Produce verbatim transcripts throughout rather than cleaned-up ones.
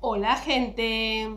Hola, gente.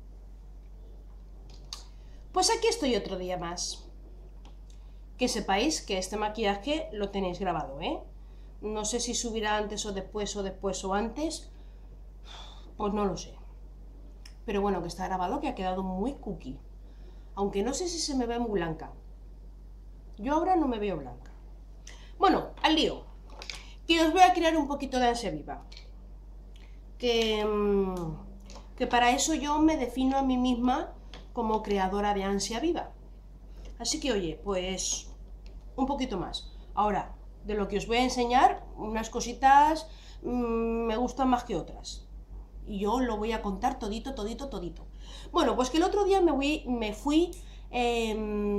Pues aquí estoy otro día más. Que sepáis que este maquillaje lo tenéis grabado, ¿eh? No sé si subirá antes o después o después o antes. Pues no lo sé. Pero bueno, que está grabado, que ha quedado muy cookie. Aunque no sé si se me ve muy blanca. Yo ahora no me veo blanca. Bueno, al lío. Que os voy a crear un poquito de ansia viva. Que... Mmm, que para eso yo me defino a mí misma como creadora de ansia viva. Así que, oye, pues un poquito más. Ahora, de lo que os voy a enseñar, unas cositas mmm, me gustan más que otras. Y yo lo voy a contar todito, todito, todito. Bueno, pues que el otro día me, voy, me fui eh,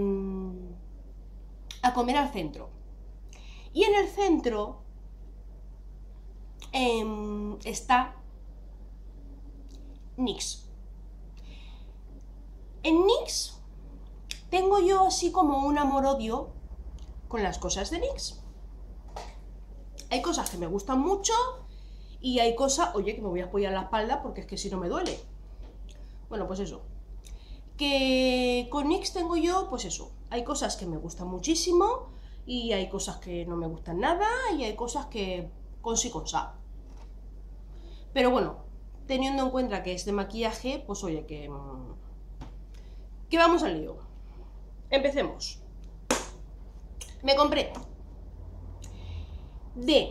a comer al centro. Y en el centro eh, está NYX. En NYX tengo yo así como un amor-odio con las cosas de NYX. Hay cosas que me gustan mucho y hay cosas, oye, que me voy a apoyar la espalda porque es que si no me duele. Bueno, pues eso. Que con NYX tengo yo, pues eso. Hay cosas que me gustan muchísimo y hay cosas que no me gustan nada y hay cosas que con sí con sa. Pero bueno, teniendo en cuenta que es de maquillaje, pues oye, que... que vamos al lío. Empecemos. Me compré de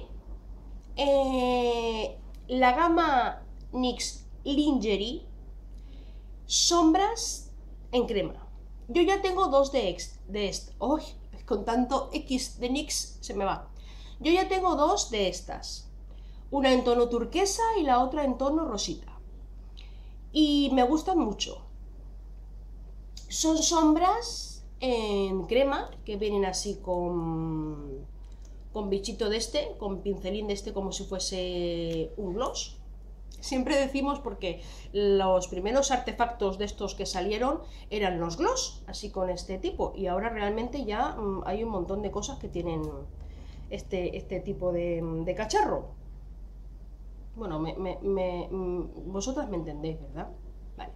eh, la gama NYX Lingerie sombras en crema. Yo ya tengo dos de, ex, de este. ¡Uy! Con tanto X de NYX se me va. Yo ya tengo dos de estas. Una en tono turquesa y la otra en tono rosita. Y me gustan mucho. Son sombras en crema que vienen así con, con bichito de este, con pincelín de este como si fuese un gloss. Siempre decimos porque los primeros artefactos de estos que salieron eran los gloss, así con este tipo, y ahora realmente ya mmm, hay un montón de cosas que tienen este, este tipo de, de cacharro. Bueno, me, me, me, vosotras me entendéis, ¿verdad? Vale.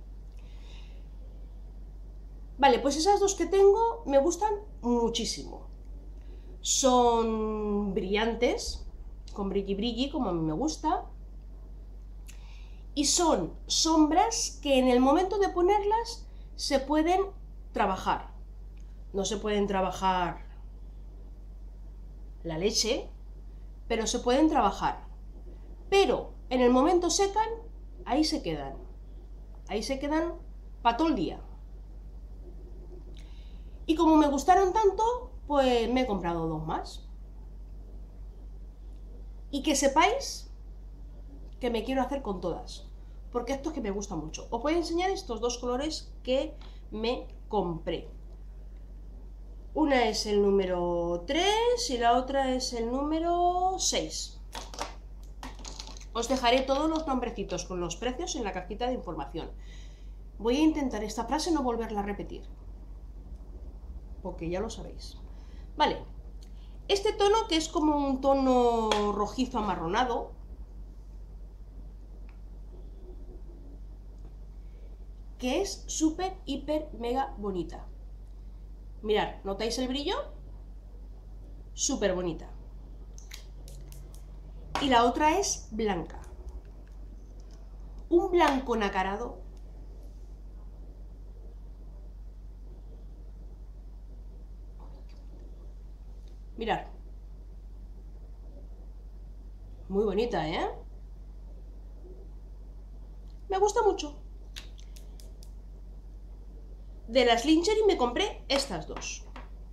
Vale, pues esas dos que tengo me gustan muchísimo. Son brillantes, con brilli brilli, como a mí me gusta. Y son sombras que en el momento de ponerlas se pueden trabajar. No se pueden trabajar la leche, pero se pueden trabajar. Pero en el momento secan, ahí se quedan. Ahí se quedan para todo el día. Y como me gustaron tanto, pues me he comprado dos más. Y que sepáis que me quiero hacer con todas, porque esto es que me gusta mucho. Os voy a enseñar estos dos colores que me compré. Una es el número tres y la otra es el número seis. Os dejaré todos los nombrecitos con los precios en la cajita de información. Voy a intentar esta frase no volverla a repetir, porque ya lo sabéis. Vale, este tono que es como un tono rojizo amarronado, que es súper, hiper, mega bonita. Mirad, ¿notáis el brillo? Súper bonita. Y la otra es blanca. Un blanco nacarado. Mirad. Muy bonita, ¿eh? Me gusta mucho. De las Lingerie me compré estas dos.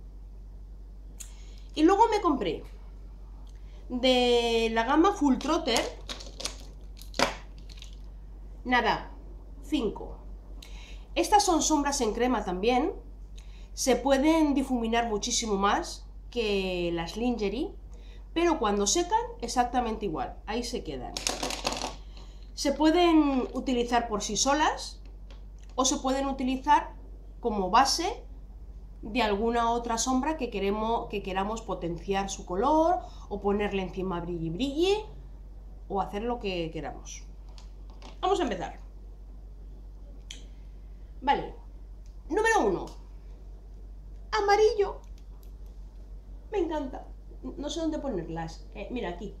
Y luego me compré de la gama Full Trotter, nada, cinco. Estas son sombras en crema también. Se pueden difuminar muchísimo más que las Lingerie, pero cuando secan exactamente igual, ahí se quedan. Se pueden utilizar por sí solas o se pueden utilizar como base de alguna otra sombra que, queremos, que queramos potenciar su color o ponerle encima brilli brilli o hacer lo que queramos. Vamos a empezar. Vale. Número uno. Amarillo. Me encanta. No sé dónde ponerlas. Eh, mira, aquí.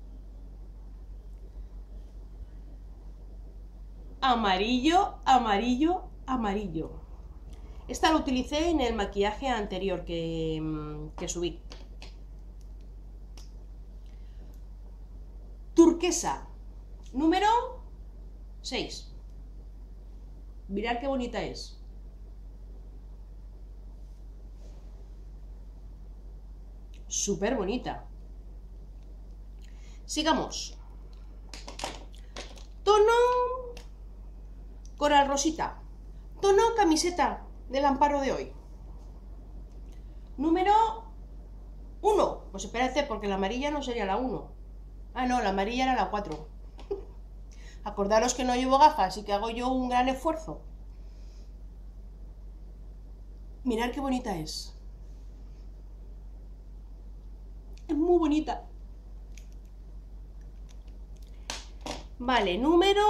Amarillo, amarillo, amarillo. Esta la utilicé en el maquillaje anterior que, que subí. Turquesa. Número seis. Mirad qué bonita es. Súper bonita. Sigamos. Tono coral rosita. Tono camiseta del amparo de hoy. Número uno. Pues espérate, porque la amarilla no sería la uno. Ah, no, la amarilla era la cuatro. Acordaros que no llevo gafas y que hago yo un gran esfuerzo. Mirad qué bonita es. Es muy bonita. Vale, número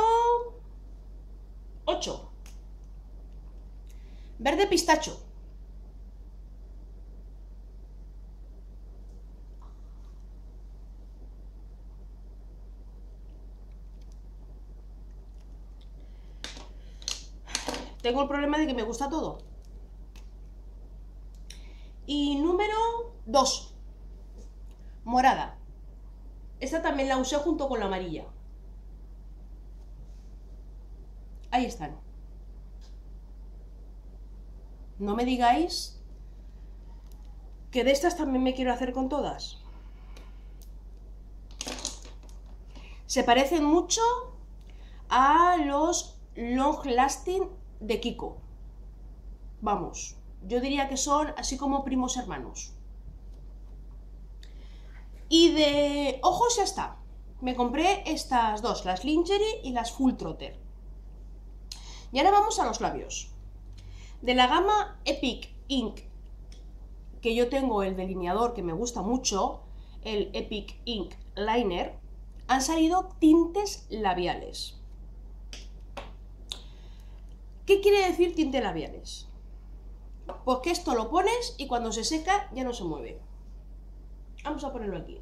ocho. Verde pistacho. Tengo el problema de que me gusta todo. Y número dos. Morada. Esta también la usé junto con la amarilla. Ahí están. No me digáis que de estas también me quiero hacer con todas. Se parecen mucho a los Long Lasting de Kiko. Vamos, yo diría que son así como primos hermanos. Y de ojos ya está. Me compré estas dos, las Lingerie y las Full Trotter. Y ahora vamos a los labios. De la gama Epic Ink, que yo tengo el delineador que me gusta mucho, el Epic Ink Liner, han salido tintes labiales. ¿Qué quiere decir tintes labiales? Pues que esto lo pones y cuando se seca ya no se mueve. Vamos a ponerlo aquí.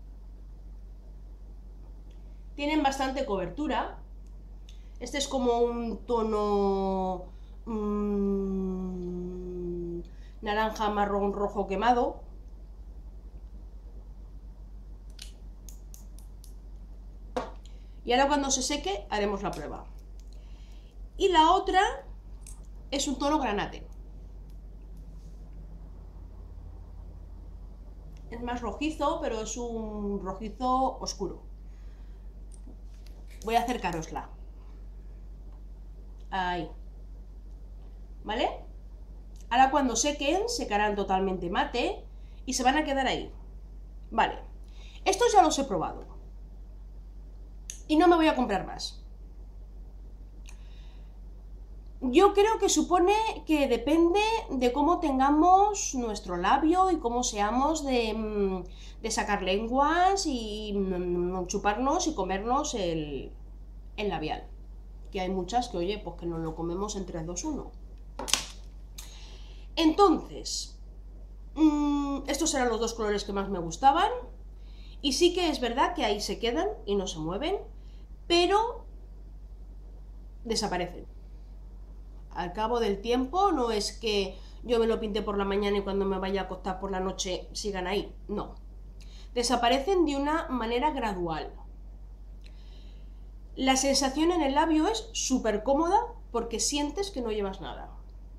Tienen bastante cobertura. Este es como un tono mmm, naranja, marrón, rojo quemado. Y ahora cuando se seque haremos la prueba. Y la otra es un tono granate. Es más rojizo, pero es un rojizo oscuro. Voy a acercarosla. Ahí. ¿Vale? Ahora cuando sequen, secarán totalmente mate y se van a quedar ahí. Vale. Estos ya los he probado. Y no me voy a comprar más. Yo creo que supone que depende de cómo tengamos nuestro labio y cómo seamos de, de sacar lenguas y chuparnos y comernos el, el labial. Que hay muchas que, oye, pues que nos lo comemos en tres, dos, uno. Entonces, mmm, estos eran los dos colores que más me gustaban. Y sí que es verdad que ahí se quedan y no se mueven, pero desaparecen. Al cabo del tiempo no es que yo me lo pinte por la mañana y cuando me vaya a acostar por la noche sigan ahí, no. Desaparecen de una manera gradual. La sensación en el labio es súper cómoda porque sientes que no llevas nada.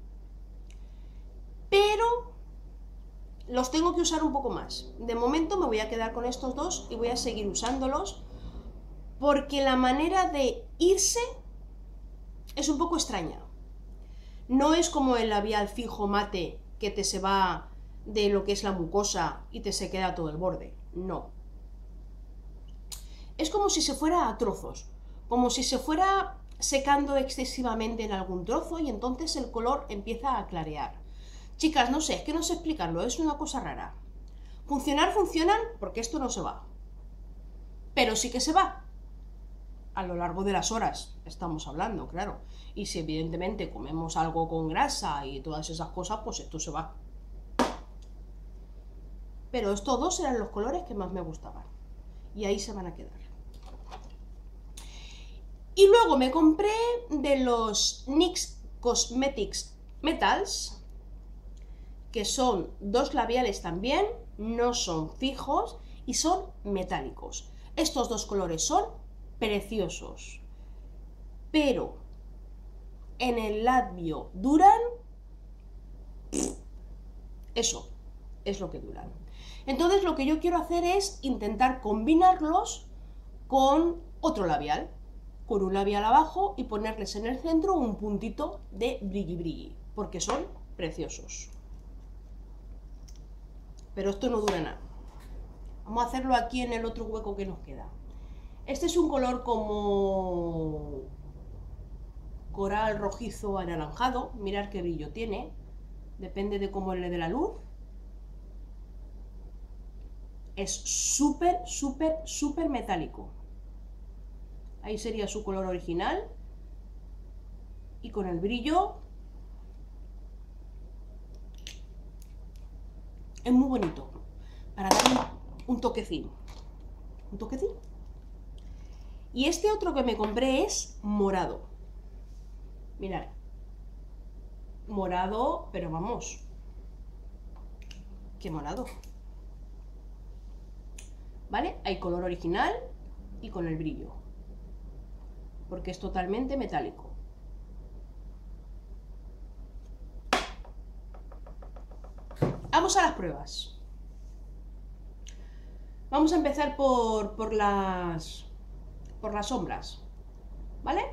Pero los tengo que usar un poco más. De momento me voy a quedar con estos dos y voy a seguir usándolos porque la manera de irse es un poco extraña. No es como el labial fijo mate que te se va de lo que es la mucosa y te se queda todo el borde. No. Es como si se fuera a trozos, como si se fuera secando excesivamente en algún trozo y entonces el color empieza a clarear. Chicas, no sé, es que no sé explicarlo, es una cosa rara. Funcionar funcionan porque esto no se va. Pero sí que se va. a lo largo de las horas, estamos hablando, claro. Y si evidentemente comemos algo con grasa y todas esas cosas, pues esto se va. Pero estos dos eran los colores que más me gustaban. Y ahí se van a quedar. Y luego me compré de los NYX Cosmetics Metals, que son dos labiales también, no son fijos y son metálicos. Estos dos colores son preciosos, pero en el labio duran, eso es lo que duran. Entonces lo que yo quiero hacer es intentar combinarlos con otro labial, con un labial abajo y ponerles en el centro un puntito de brilli brilli, porque son preciosos. Pero esto no dura nada. Vamos a hacerlo aquí en el otro hueco que nos queda. Este es un color como coral rojizo anaranjado. Mirad qué brillo tiene. Depende de cómo le dé la luz. Es súper, súper, súper metálico. Ahí sería su color original. Y con el brillo es muy bonito. Para dar un, un toquecín. Un toquecín. Y este otro que me compré es morado. Mirad. Morado, pero vamos. Qué morado. ¿Vale? Hay color original y con el brillo. Porque es totalmente metálico. Vamos a las pruebas. Vamos a empezar por, por las por las sombras, ¿vale?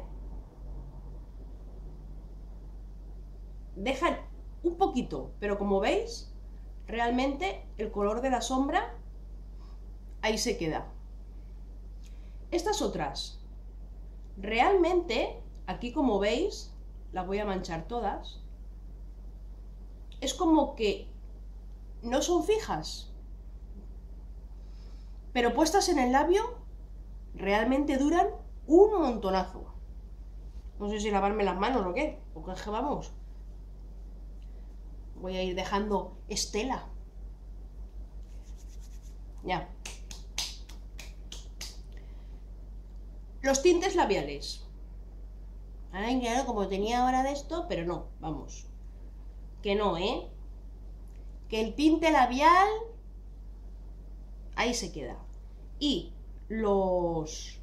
Dejan un poquito, pero como veis, realmente el color de la sombra ahí se queda. Estas otras, realmente, aquí como veis, las voy a manchar todas, es como que no son fijas, pero puestas en el labio realmente duran un montonazo. No sé si lavarme las manos o qué, porque es que vamos, voy a ir dejando estela. Ya. Los tintes labiales. Ay, claro, como tenía ahora de esto, pero no, vamos. Que no, ¿eh? Que el tinte labial ahí se queda. Y los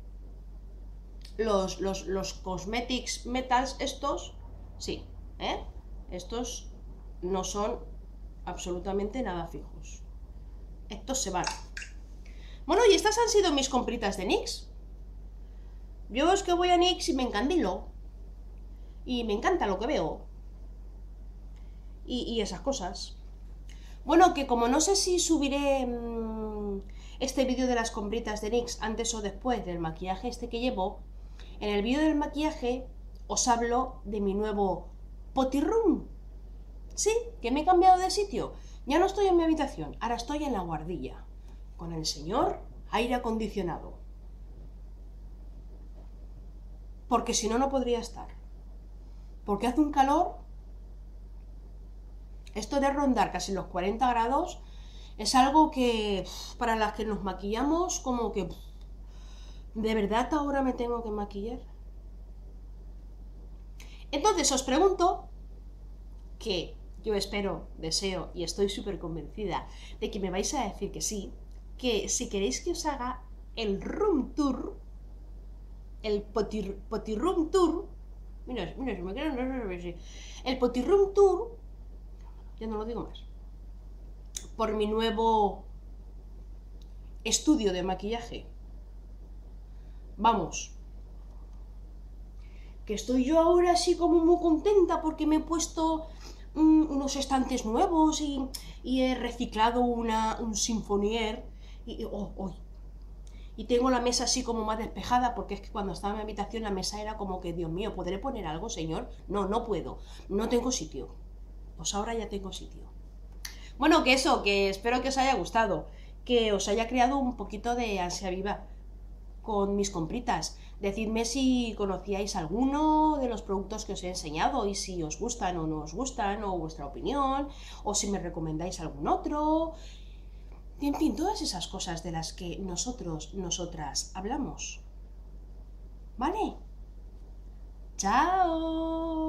los, los, los Cosmetics Metals estos, sí, ¿eh? Estos no son absolutamente nada fijos. Estos se van. Bueno, y estas han sido mis compritas de NYX. Yo es que voy a NYX y me encandilo. Y me encanta lo que veo. Y, y esas cosas. Bueno, que como no sé si subiré mmm, este vídeo de las compritas de NYX antes o después del maquillaje este que llevo, en el vídeo del maquillaje os hablo de mi nuevo potty room. Sí, que me he cambiado de sitio. Ya no estoy en mi habitación, ahora estoy en la guardilla, con el señor aire acondicionado. Porque si no, no podría estar. Porque hace un calor. Esto de rondar casi los cuarenta grados es algo que, para las que nos maquillamos, como que... ¿De verdad ahora me tengo que maquillar? Entonces os pregunto, que yo espero, deseo y estoy súper convencida de que me vais a decir que sí, que si queréis que os haga el room tour, el potty, potty room tour, mira, mira, me quedo, el potty room tour, ya no lo digo más, por mi nuevo estudio de maquillaje. Vamos, que estoy yo ahora así como muy contenta porque me he puesto um, unos estantes nuevos y, y he reciclado una, un sinfonier y, oh, oh, y tengo la mesa así como más despejada, porque es que cuando estaba en mi habitación la mesa era como que, Dios mío, ¿podré poner algo, señor? No, no puedo, no tengo sitio. Pues ahora ya tengo sitio. Bueno, que eso, que espero que os haya gustado, que os haya creado un poquito de ansia viva. con mis compritas. Decidme si conocíais alguno de los productos que os he enseñado y si os gustan o no os gustan, o vuestra opinión, o si me recomendáis algún otro. En fin, todas esas cosas de las que nosotros, nosotras hablamos. ¿Vale? ¡Chao!